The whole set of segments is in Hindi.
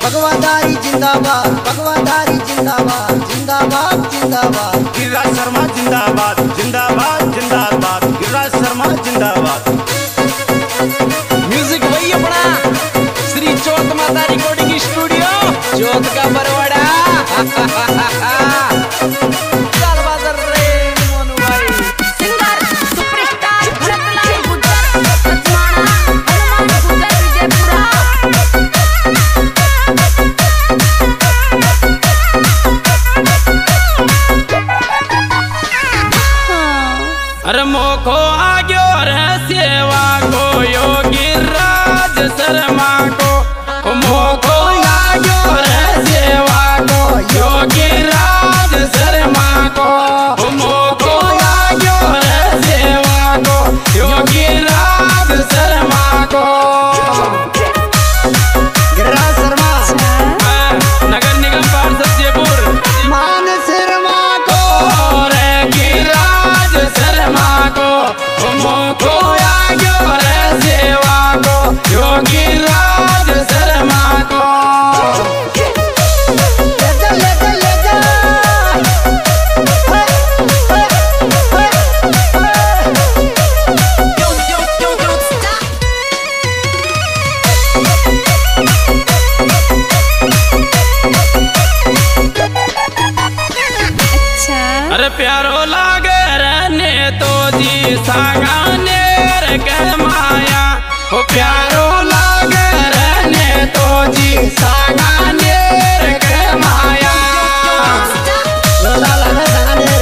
भगवादारी जिंदाबाद, भगवादारी जिंदाबाद, जिंदाबाद जिंदाबाद। गिरिराज शर्मा जिंदाबाद, जिंदाबाद जिंदाबाद। गिरिराज शर्मा जिंदाबाद। म्यूजिक वही अपना श्री चौथ माता रिकॉर्डिंग स्टूडियो, चौथ का बरवाड़ा। अरे मोखो आग्यो रे सेवा को योगी राज शर्मा को, मोखो आग्यो रे सेवा को योगी राज शर्मा को, मोखो आग्यो रे सेवा को योगी राज शर्मा को। गिरिराज शर्मा नगर निगम पार्षद जयपुर मान शर्मा को रे गिरिराज शर्मा को, मोखो आग्यो रे सेवा को योगी राज शर्मा को। ले जा अरे प्यारो लागे रहने तो जी सागाने रे के माया, ओ प्यारो लागे रहने तो जी सागाने रे के माया। लोला लगा सागाने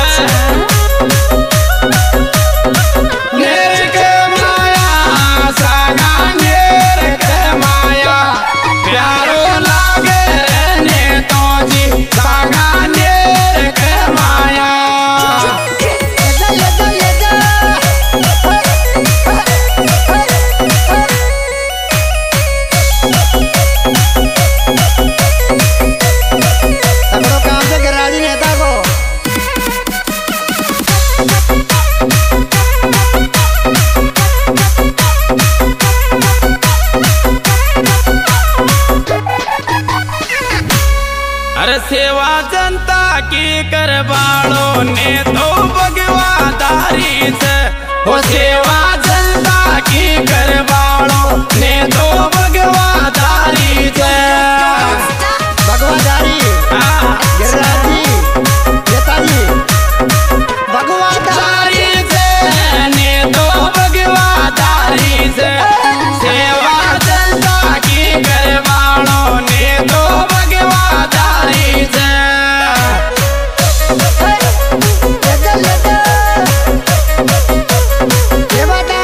नेर के माया सागाने रे के माया, प्यारो लागे रहने तो जी सागाने रे के माया। ले जा तगड़ो काम से गिरिराज नेता को। अरे सेवा जनता की करवाड़ो ने तो भगवादारी से, हो सेवा जनता की करवाड़ो ने तो भगवादारी से। भगवादारी गिरिराज जी नेताजी भगवादारी दारी से ने तो भगवादारी से, सेवा जनता की करवाड़ो ने तो भगवादारी से। ले जा ये बता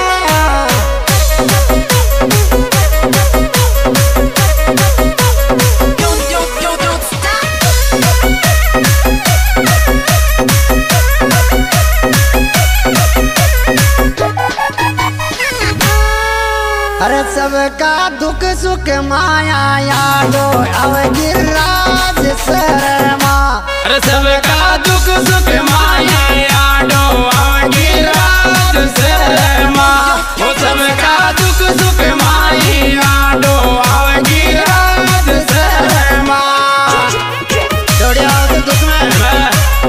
अरे सबका दुख सुख माया यादो अब गिरिराज शर्मा। अरे सबका दुख सुख माया याडो गिरिराज शर्मा, वो सबका दुख सुख माया याडो गिरिराज शर्मा। दौड़े आओ तो दुख में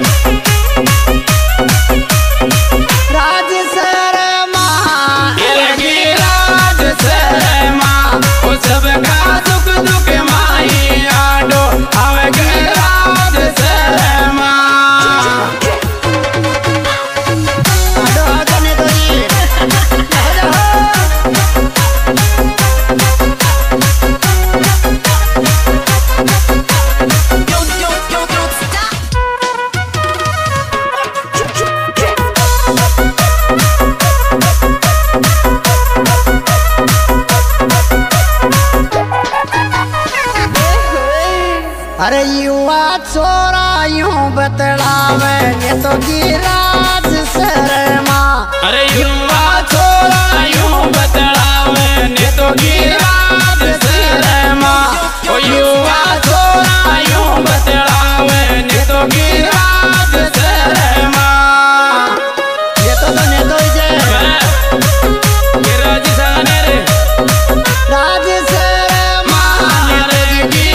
राज शर्मा गिरिराज शर्मा, वो सबका दुख दुख माया याडो गिरिराज शर्मा। आडो आगने तो जी अरे युवा छोरा यूं बतलावे ये तो गिरिराज शर्मा। अरे युवा छोरा यूं बतलावे ने तो गिरिराज शर्मा, ओ युवा छोरा यूं बतलावे ने तो गिरिराज शर्मा। ये तो ने तो जे गिरिराज शर्मा रे राज शर्मा रे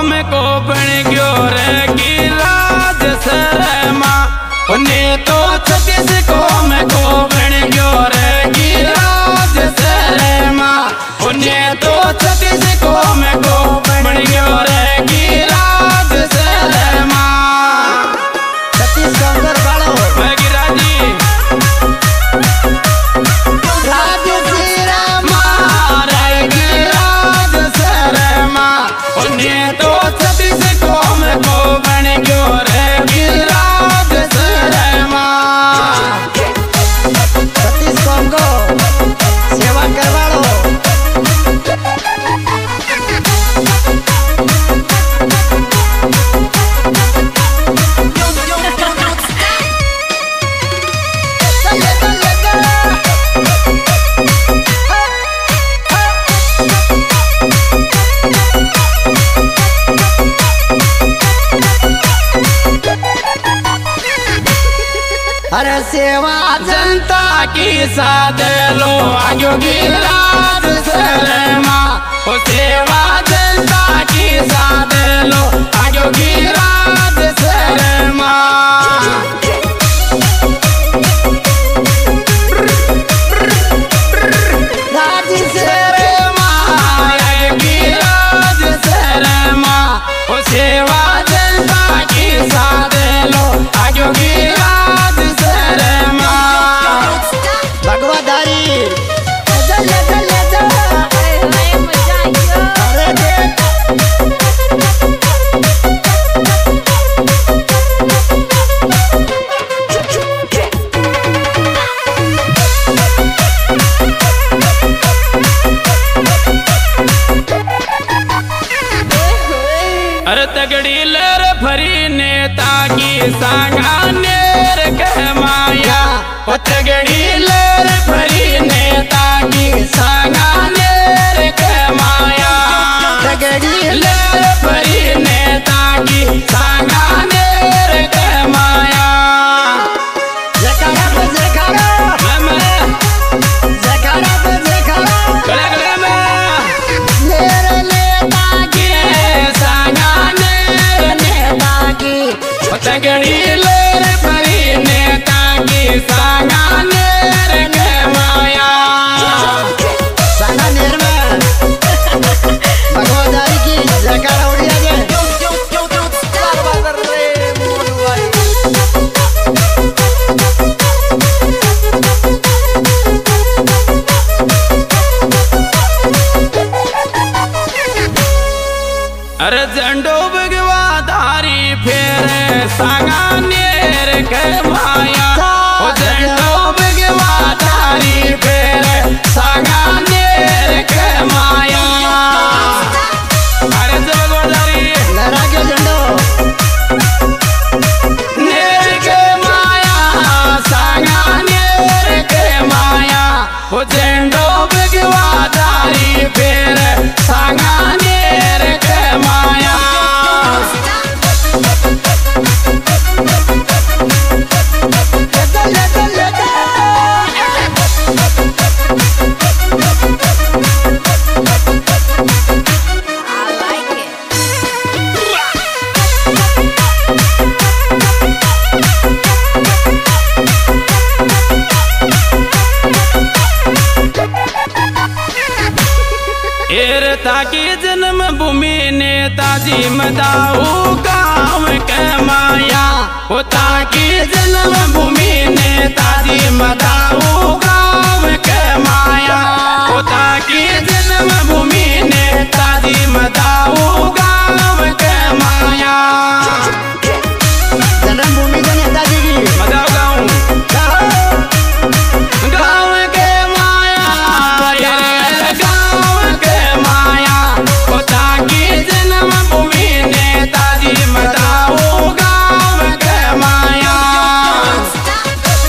हमको बन गयो रे गिराज शर्मा ने तो छत्तीस को हमको बन गयो रे गिराज शर्मा ने तो छत्तीस को हमको बन गयो रे गिराज शर्मा छत्तीस डोंगर वालो मैं गिराजी राज शर्मा रे गिराज शर्मा ने तो छत्तीस को हमको बन गयो रे गिराज शर्मा छत्तीस को सेवा करवाड़ो अरे सेवा जनता की साथ लो आगे गिराज शर्मा ओ सेवा जनता की साथ लो आगे गिराज शर्मा राज शर्मा आगे गिराज शर्मा ओ सेवा जनता की साथ लो आगे गिराज शर्मा भगवादारी अरे तगड़ी लर फरी नेता की सांगा नेर कह माया ओ तगड़ी लर फरी नेता की सांगा नेर कह माया तगड़ी लर फरी नेता की सांगा नेर कह माया जकारा पे जकारा जकारा पे जकारा गले गले में मेरे नेता की सांगा नेता की तगड़ी लर फरी नेता की सांगा नेर कह माया साना नेर में भगवादारी की जकारा उड़िया जे अरे झंडो भगवा धारी फेर सांगा नेर के माया ओ झंडो भगवा धारी फेर सांगा नेर के माया अरे जगोदारी लहरा के झंडो नेर के माया सांगा नेर के माया ओ झंडो भगवा धारी फेर सांगा नेर के माया एर ताकि जन्म भूमि नेताजी मदाऊ गाँव के माया हो ताकि जन्म भूमि नेताजी मदाऊ गाँव के माया हो ताकि जन्म भूमि नेताजी मदाऊ गाँव के माया जन्मभूमि के नेताजी की मदाऊ गाँव के माया गाँव के माया हो ताकि जन्म भूमि नेताजी मदाऊ गाँव के माया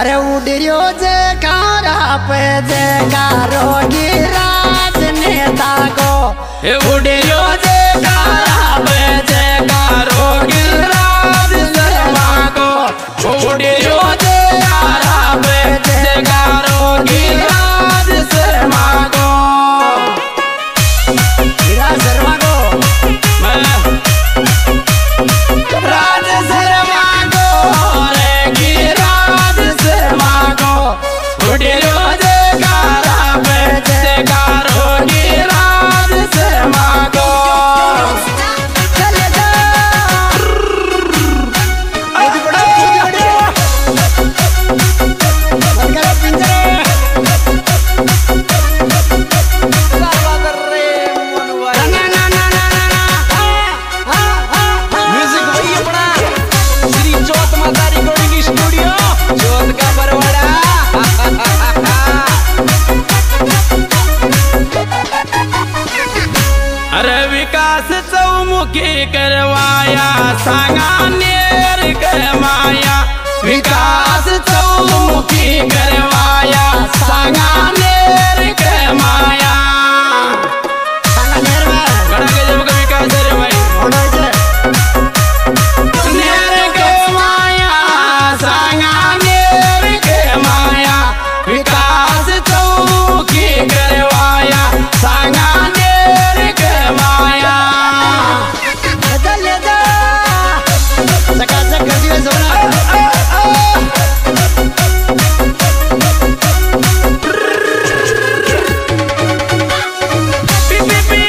अरे उड़ियो जयकारा पे जयकारो गिराज नेता को उड़ियो जयकारा पे जयकारो गिराज शर्मा को उड़ियो जयकारा पे जयकारो गिराज शर्मा को गिराज शर्मा को राज शर्मा को रे गिराज शर्मा को उड़ियो जयकारा पे जयकारो गिराज शर्मा को चले जा बंद पिंजरे म्यूजिक वही अपना श्री चौथ माता रिकॉर्डिंग स्टूडियो चौथ का बरवाड़ा। अरे विकास चौमुखी करवाया सांगानेर के माया विकास चौमुखी करवाया सांगानेर के माया सांगानेर में बड़ा गजब का विकास है रे भाई होना चाहिए नेर के माया सांगानेर के माया विकास चौमुखी करवाया सांगानेर के माया। ले जा चकाचक कर दियो सोना पी पी पी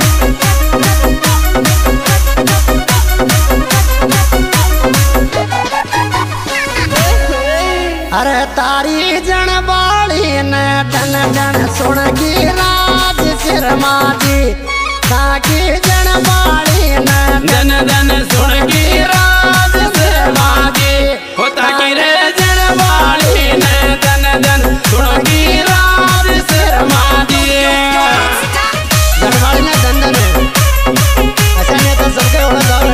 अरे तारी जन बाड़ी ने डन डन सुन की राज शर्मा जी ताकि जन बाड़ी ने धन धन सुन की राज शर्मा जी होता की रे जनवाली ने धन धन सुन की राज शर्मा जी जन बाड़ी ने डन डन ऐसा नहीं तो सबके होना चाहिए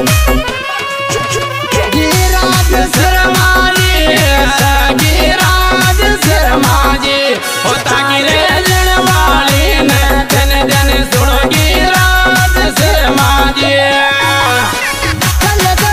की राज शर्मा जी की राज शर्मा जी होता की रे जनवाली ने धन धन सुन की राज शर्मा जी। चले जा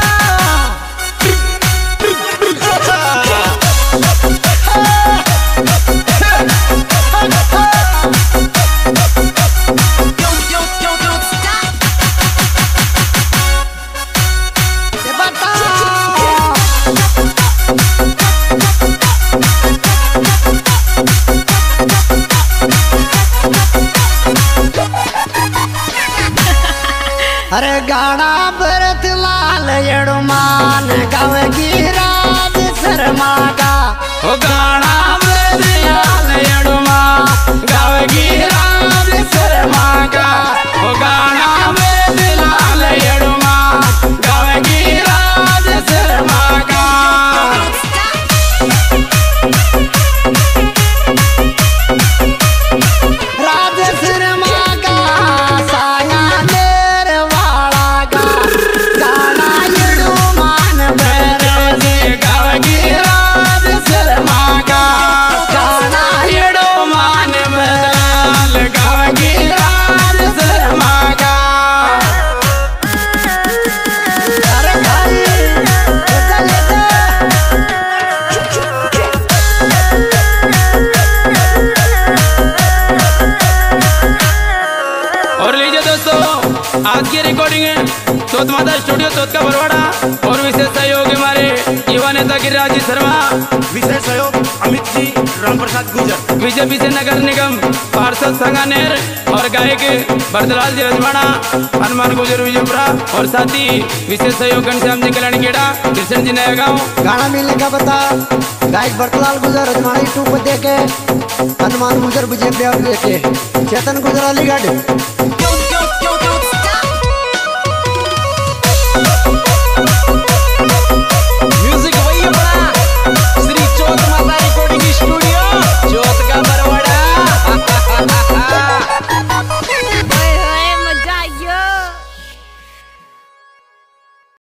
ये बता अरे गाना भरत लाल यड़मान गावगी राज शर्मा का ओ गाना बदयाल यड़ुमा गावगी राज शर्मा का ओ गाना बदयाल यड़ुमा गावगी राज शर्मा का। राज शर्मा का सांगानेर वाला का गाना यड़मान भरत गावगी राज शर्मा का गाना यड़ुमान बदयाल गावगी राज शर्मा का। अरे भाई चले जा और लीजिए दोस्तों आज की रिकॉर्डिंग है चौथ माता स्टूडियो चौथ का बरवाड़ा और विशेष सहयोग हमारे युवा नेता गिरिराज जी शर्मा विशेष सहयोग अमित जी रामप्रसाद गुजर बीजेपी से नगर निगम पार्षद सांगानेर और गायक भरतलाल जी रजवाड़ा हनुमान गुजर विजयपुरा और साथी विशेष सहयोग घनश्याम जी कल्याण गेड़ा कृष्ण जी नया गाँव। गाना मिलने का बता गायक भरतलाल गुजर रजवाड़ी टू पे देखे हनुमान गुजर विजय देके चेतन गुजर अलीगढ़